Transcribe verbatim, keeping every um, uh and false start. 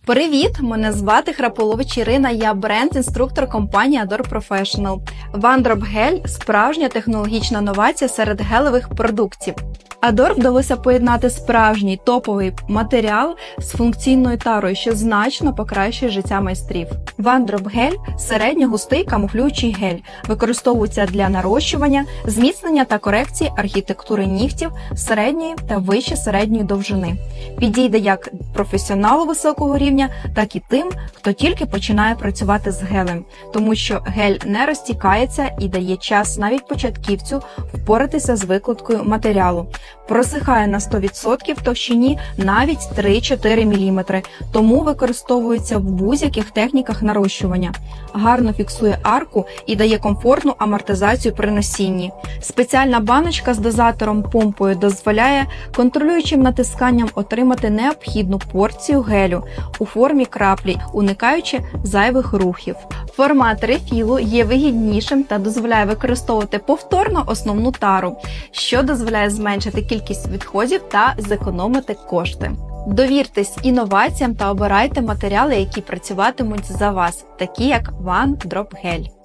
Привіт! Мене звати Храполович Ірина, я бренд-інструктор компанії Adore Professional. OneDrop Gel – справжня технологічна новація серед гелевих продуктів. Adore вдалося поєднати справжній топовий матеріал з функційною тарою, що значно покращує життя майстрів. OneDrop Gel – середньогустий камуфлюючий гель, використовується для нарощування, зміцнення та корекції архітектури нігтів середньої та вище середньої довжини. Підійде як професіоналу високого рівня, так і тим, хто тільки починає працювати з гелем, тому що гель не розтікається і дає час навіть початківцю впоратися з викладкою матеріалу. Просихає на сто відсотків в товщині навіть три-чотири міліметри, тому використовується в будь-яких техніках нарощування. Гарно фіксує арку і дає комфортну амортизацію при носінні. Спеціальна баночка з дозатором-помпою дозволяє контролюючим натисканням отримати необхідну порцію гелю у формі краплі, уникаючи зайвих рухів. Формат рефілу є вигіднішим та дозволяє використовувати повторно основну тару, що дозволяє зменшити кількість відходів та зекономити кошти. Довіртесь інноваціям та обирайте матеріали, які працюватимуть за вас, такі як OneDrop Gel.